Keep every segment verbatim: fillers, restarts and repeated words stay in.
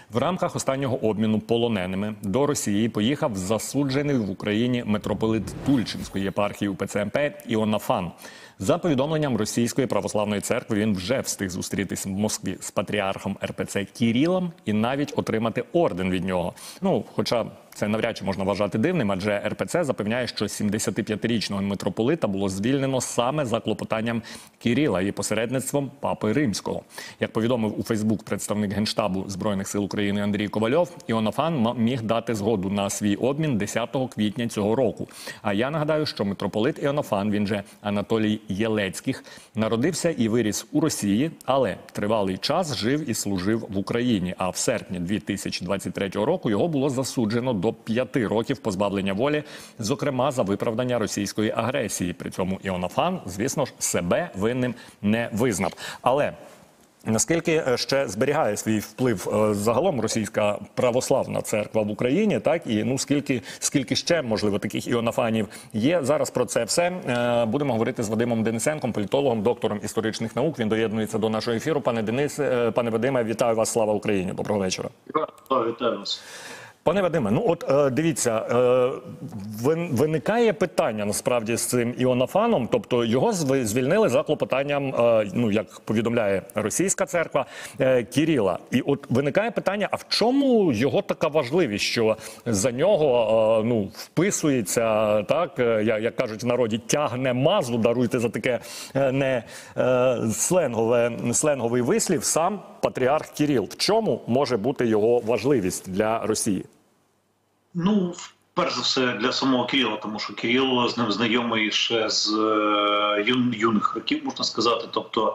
В рамках останнього обміну полоненими до Росії поїхав засуджений в Україні митрополит Тульчинської єпархії УПЦ-МП Іоаннафан. За повідомленням Російської православної церкви, він вже встиг зустрітись в Москві з патріархом ер пе це Кирилом і навіть отримати орден від нього. Ну, хоча це навряд чи можна вважати дивним, адже ер пе це запевняє, що сімдесятип'ятирічного митрополита було звільнено саме за клопотанням Кирила і посередництвом Папи Римського. Як повідомив у Фейсбук представник Генштабу Збройних сил України Андрій Ковальов, Іоаннафан міг дати згоду на свій обмін десятого квітня цього року. А я нагадаю, що митрополит Іоаннафан, він же Анатолій Єлецьких, народився і виріс у Росії, але тривалий час жив і служив в Україні. А в серпні дві тисячі двадцять третього року його було засуджено до п'яти років позбавлення волі, зокрема за виправдання російської агресії. При цьому Іоаннафан, звісно ж, себе винним не визнав. Але наскільки ще зберігає свій вплив загалом російська православна церква в Україні, так і ну скільки скільки ще можливо таких іоаннафанів є? Зараз про це все будемо говорити з Вадимом Денисенком, політологом, доктором історичних наук. Він доєднується до нашого ефіру. Пане Денис, пане Вадиме, вітаю вас! Слава Україні! Доброго вечора! Вітаю вас! Пане Вадиме, ну от дивіться, виникає питання насправді з цим Іоаннафаном, тобто його звільнили за клопотанням, ну як повідомляє російська церква, Кирила. І от виникає питання, а в чому його така важливість, що за нього ну вписується, так, як кажуть в народі, тягне мазу, даруйте за таке не сленгове, сленговий вислів, сам патріарх Кирил. В чому може бути його важливість для Росії? Ну, перш за все, для самого Кирила, тому що Кирил з ним знайомий ще з юн, юних років, можна сказати. Тобто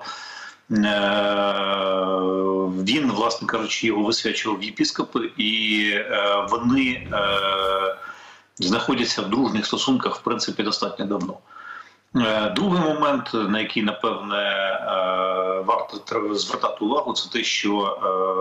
він, власне кажучи, його висвячував в єпископи, і вони знаходяться в дружніх стосунках, в принципі, достатньо давно. Другий момент, на який, напевне, варто треба звертати увагу, це те, що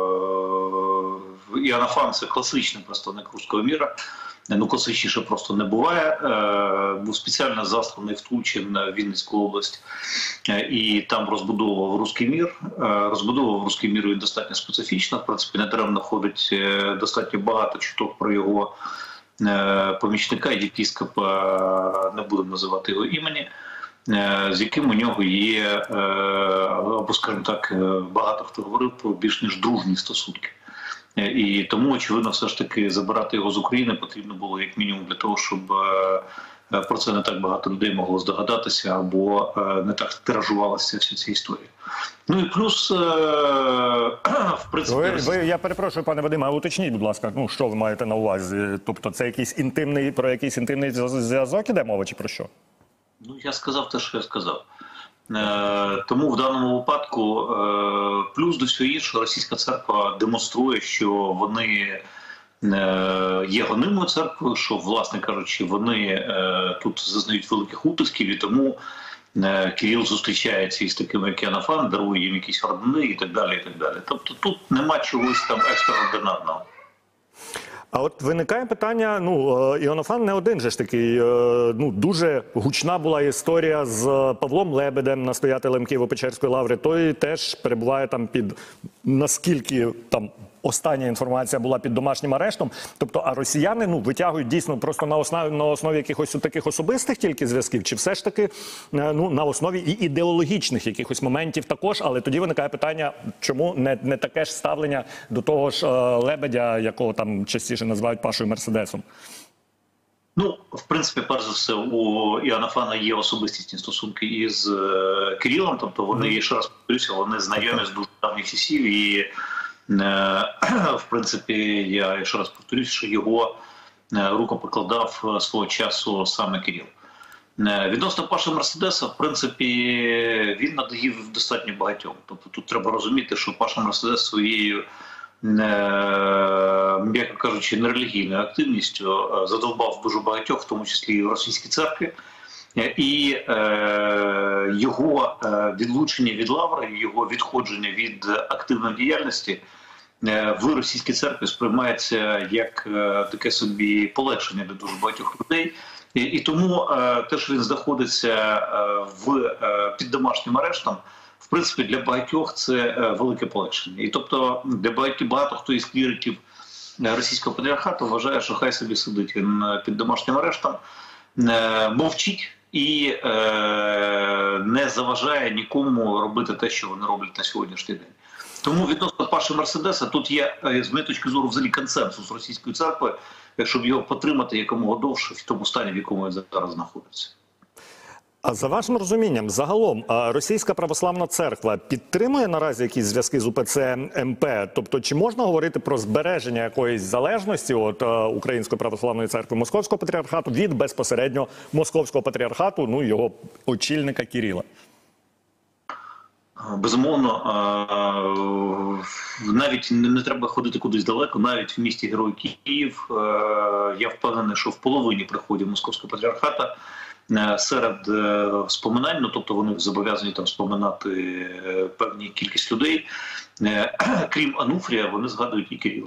Іоаннафан – це класичний представник руського міра, ну класичніше просто не буває. Був спеціально засланий в Тульчин, Вінницьку область, і там розбудовував руський мір. Розбудовував руський мір він достатньо специфічно, в принципі, недаремно ходить достатньо багато чуток про його помічника, єпископа, не будемо називати його імені, з яким у нього є, або, скажімо так, багато хто говорив про більш ніж дружні стосунки. І тому, очевидно, все ж таки забирати його з України потрібно було як мінімум для того, щоб про це не так багато людей могло здогадатися або не так тиражувалася вся ця історія. Ну і плюс, в принципі... Ви, ви, я перепрошую, пане Вадиме, а уточніть, будь ласка, ну що ви маєте на увазі? Тобто це якийсь інтимний, про якийсь інтимний зв'язок іде мова чи про що? Ну, я сказав те, що я сказав. Тому в даному випадку, плюс до всього іншого, російська церква демонструє, що вони є гонимою церквою, що, власне кажучи, вони тут зазнають великих утисків, і тому Кирил зустрічається із такими, як Іоаннафан, дарує їм якісь ордени і так далі, і так далі. Тобто тут нема чогось там екстраординарного. А от виникає питання, ну, Іоаннафан не один же ж такий, ну, дуже гучна була історія з Павлом Лебедем, настоятелем Києво-Печерської лаври. Той теж перебуває там під, наскільки там остання інформація була, під домашнім арештом. Тобто, а росіяни, ну, витягують дійсно просто на основі, на основі якихось таких особистих тільки зв'язків, чи все ж таки, ну, на основі і ідеологічних якихось моментів також, але тоді виникає питання, чому не, не таке ж ставлення до того ж Лебедя, якого там частіше називають Пашою Мерседесом? Ну, в принципі, перш за все, у Іоаннафана є особистісні стосунки із Кирилом, тобто вони, mm. ще раз повторюся, вони знайомі з дуже давніх часів, і в принципі, я ще раз повторюсь, що його рукопокладав свого часу саме Кирил. Відносно Паши Мерседеса, в принципі, він надоїв достатньо багатьом. Тобто тут треба розуміти, що Паша Мерседес своєю, м'яко кажучи, нерелігійною активністю задовбав дуже багатьох, в тому числі і в російській церкві. І е, його відлучення від лаври, його відходження від активної діяльності е, в російській церкві сприймається як е, таке собі полегшення для дуже багатьох людей. І, і тому е, те, що він знаходиться е, в, е, під домашнім арештом, в принципі, для багатьох це велике полегшення. І тобто, для багатьох багато хто із кліриків російського патріархату вважає, що хай собі сидить він під домашнім арештом, мовчить і не заважає нікому робити те, що вони роблять на сьогоднішній день. Тому відносно Паші Мерседеса тут є, з моєї точки зору, взагалі консенсус російської церкви, щоб його потримати якомога довше в тому стані, в якому він зараз знаходиться. А за вашим розумінням, загалом, Російська Православна Церква підтримує наразі якісь зв'язки з УПЦ МП? Тобто, чи можна говорити про збереження якоїсь залежності от Української Православної Церкви Московського Патріархату від безпосередньо Московського Патріархату, ну, його очільника Кирила? Безумовно, навіть не треба ходити кудись далеко, навіть в місті Герой Київ, я впевнений, що в половині приходів Московського Патріархата серед споминань, ну, тобто вони зобов'язані там споминати певні кількість людей, крім Ануфрія, вони згадують і Кирила.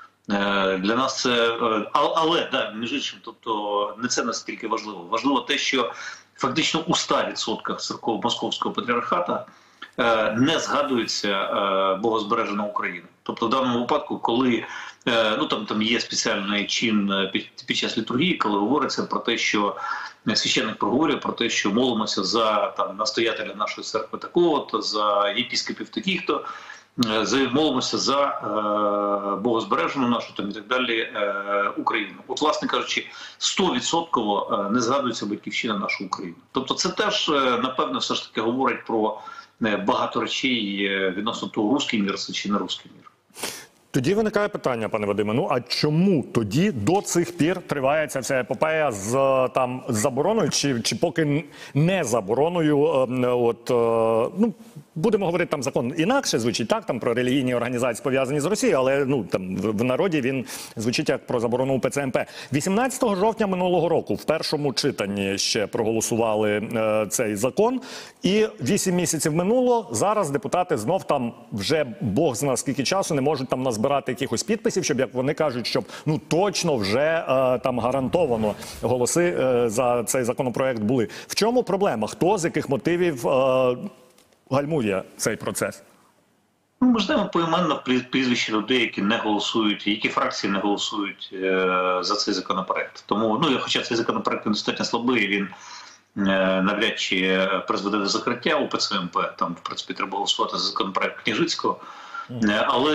Для нас це, але, да, між іншим, тобто не це настільки важливо. Важливо те, що фактично у ста відсотках церков Московського Патріархата не згадується богозбережена Україна. Тобто в даному випадку, коли ну, там, там є спеціальний чин під, під час літургії, коли говориться про те, що священник проговорює про те, що молимося за там, настоятеля нашої церкви такого-то, за єпіскопів таких-то, молимося за е, богозбережену нашу там, і так далі е, Україну. От, власне кажучи, сто відсотків не згадується батьківщина наша Україна. Тобто це теж, напевно, все ж таки говорить про багато речей відносно того, русський мір це чи не русський мір. Тоді виникає питання, пане Вадиме, ну а чому тоді до цих пір триває ця вся епопея з там забороною, чи, чи поки не забороною, от, ну, будемо говорити, там закон інакше звучить, так, там про релігійні організації пов'язані з Росією, але ну, там, в народі він звучить як про заборону УПЦ МП. вісімнадцятого жовтня минулого року в першому читанні ще проголосували е, цей закон, і вісім місяців минуло, зараз депутати знов там вже Бог знає скільки часу не можуть там назбирати якихось підписів, щоб, як вони кажуть, щоб ну точно вже е, там гарантовано голоси е, за цей законопроект були. В чому проблема? Хто з яких мотивів е, гальмує цей процес? Ну, ми знаємо поіменно прізвища людей, які не голосують, які фракції не голосують е, за цей законопроект. Тому, ну, хоча цей законопроект достатньо слабий, він е, навряд чи призведе до закриття УПЦ МП, там, в принципі, треба голосувати за законопроект Княжицького. Mm. Але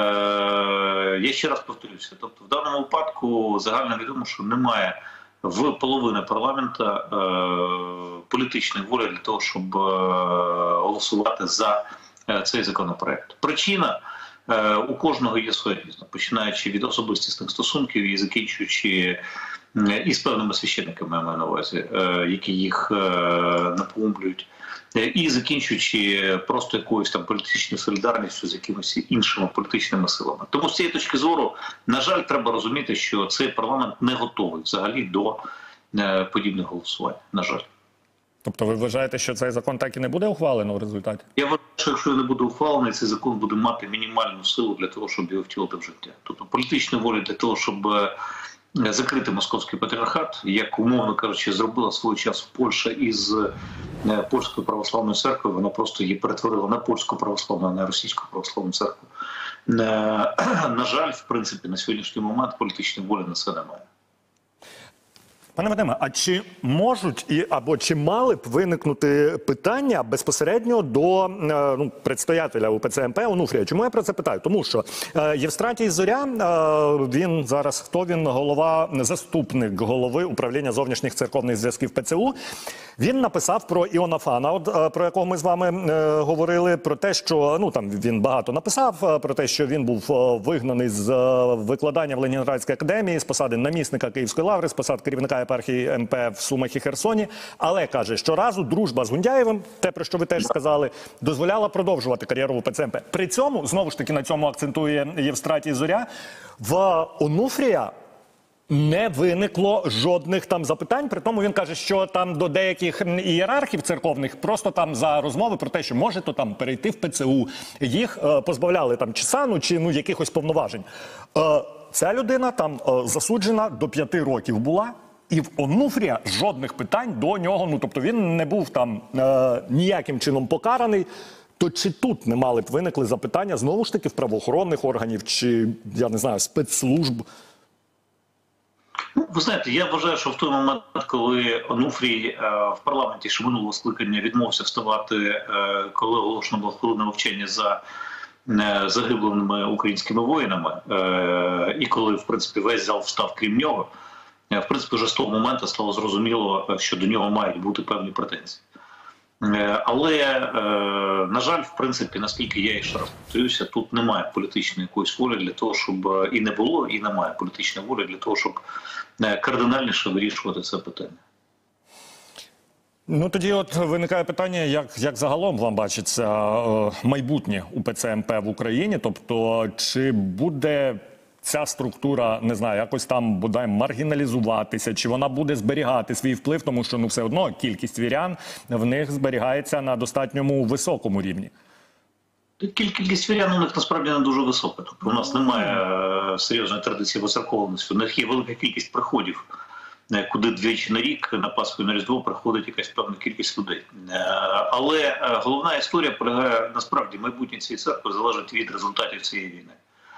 е, я ще раз повторюся, тобто в даному випадку загально відомо, що немає в половини парламенту е, політичної волі для того, щоб е, голосувати за е, цей законопроект. Причина е, у кожного є своя різна, починаючи від особистісних стосунків і закінчуючи е, із певними священниками, я маю на увазі, е, які їх е, напоумлюють, е, і закінчуючи просто якоюсь там політичною солідарністю з якимись іншими політичними силами. Тому з цієї точки зору, на жаль, треба розуміти, що цей парламент не готовий взагалі до е, подібних голосувань, на жаль. Тобто ви вважаєте, що цей закон так і не буде ухвалено в результаті? Я вважаю, що якщо не буде ухвалений, цей закон буде мати мінімальну силу для того, щоб його втілити в життя. Тобто політичної волі для того, щоб закрити Московський Патріархат, як, умовно кажучи, зробила свого часу Польща із Польською Православною Церквою, вона просто її перетворила на Польську Православну, а не Російську Православну Церкву. На жаль, в принципі, на сьогоднішній момент політичної волі на це немає. Пане Вадиме, а чи можуть і або чи мали б виникнути питання безпосередньо до ну, предстоятеля УПЦ МП Онуфрія? Чому я про це питаю? Тому що е, Євстратій Зоря, е, він зараз, хто він? Голова, заступник голови управління зовнішніх церковних зв'язків ПЦУ. Він написав про Іоаннафана, от, е, про якого ми з вами е, говорили, про те, що, ну там він багато написав, е, про те, що він був е, вигнаний з е, викладання в Ленінградській академії, з посади намісника Київської лаври, з посад керівника єпархії МП в Сумах і Херсоні, але, каже, щоразу дружба з Гундяєвим, те, про що ви теж сказали, дозволяла продовжувати кар'єру в УПЦ МП. При цьому, знову ж таки, на цьому акцентує Євстратій Зоря, в Онуфрія не виникло жодних там запитань, при тому він каже, що там до деяких ієрархів церковних просто там за розмови про те, що може то там перейти в ПЦУ, їх е, позбавляли там чи сану, чи ну якихось повноважень. Е, ця людина там е, засуджена до п'яти років була, і в Онуфрія жодних питань до нього, ну тобто він не був там е, ніяким чином покараний. то чи тут не мали б виникли запитання знову ж таки в правоохоронних органів чи, я не знаю, спецслужб? Ну, ви знаєте, я вважаю, що в той момент, коли Онуфрій е, в парламенті ще минулого скликання відмовився вставати, е, коли оголошено було хвилинне мовчання за е, загиблими українськими воїнами, е, і коли, в принципі, весь зал встав крім нього, е, в принципі, вже з того моменту стало зрозуміло, що до нього мають бути певні претензії. Е, але, е, на жаль, в принципі, наскільки я ще раз повторюся, тут немає політичної якоїсь волі для того, щоб і не було, і немає політичної волі для того, щоб кардинальніше вирішувати це питання. Ну, тоді от виникає питання, як, як загалом вам бачиться е, майбутнє УПЦ МП в Україні? Тобто, чи буде ця структура, не знаю, якось там бодай маргіналізуватися, чи вона буде зберігати свій вплив, тому що, ну, все одно кількість вірян в них зберігається на достатньому високому рівні? Кількість вірян у них насправді не дуже висока. Тобто у нас немає серйозної традиції воцерковленості. У них є велика кількість приходів, куди двічі на рік на Пасху і на Різдво приходить якась певна кількість людей. Але головна історія полягає, насправді, майбутнє цієї церкви залежить від результатів цієї війни.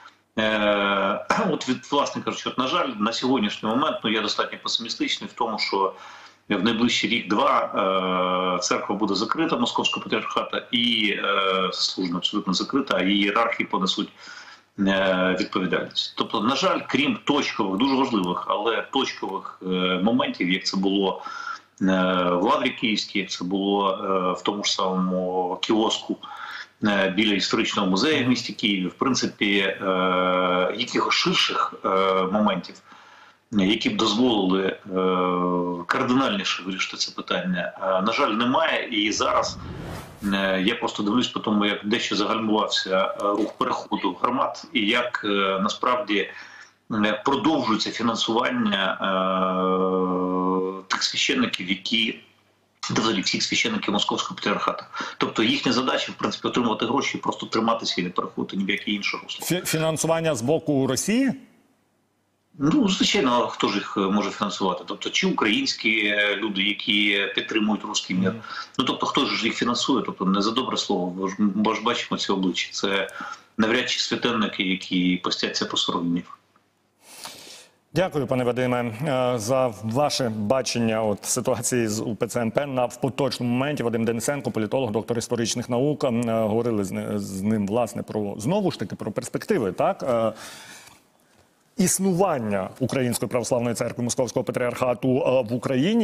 От, від, власне кажучи, от, на жаль, на сьогоднішній момент, ну, я достатньо песимістичний в тому, що в найближчий рік-два церква буде закрита, Московського патріархата, і служба абсолютно закрита, а її ієрархії понесуть відповідальність. Тобто, на жаль, крім точкових, дуже важливих, але точкових моментів, як це було в Лаврі Київській, як це було в тому ж самому кіоску біля історичного музею в місті Києві, в принципі, якихось ширших моментів, які б дозволили е, кардинальніше вирішити це питання, е, на жаль, немає. І зараз е, я просто дивлюсь по тому, як дещо загальмувався рух переходу громад, і як е, насправді е, продовжується фінансування е, тих священників, які взагалі всіх священників Московського патріархату. Тобто їхня задача, в принципі, отримувати гроші і просто триматися і не переходити ні в яке інше русло. Фінансування з боку Росії? Ну, звичайно, хто ж їх може фінансувати? Тобто, чи українські люди, які підтримують русський мір? Ну, тобто, хто ж їх фінансує? Тобто, не за добре слово, бо ж, бо ж бачимо ці обличчя. Це навряд чи святенники, які постяться по сорок днів. Дякую, пане Вадиме, за ваше бачення от ситуації з УПЦ МП на в поточному моменті. Вадим Денисенко, політолог, доктор історичних наук, говорили з, з ним, власне, про, знову ж таки, про перспективи, так? Існування Української православної церкви Московського патріархату в Україні.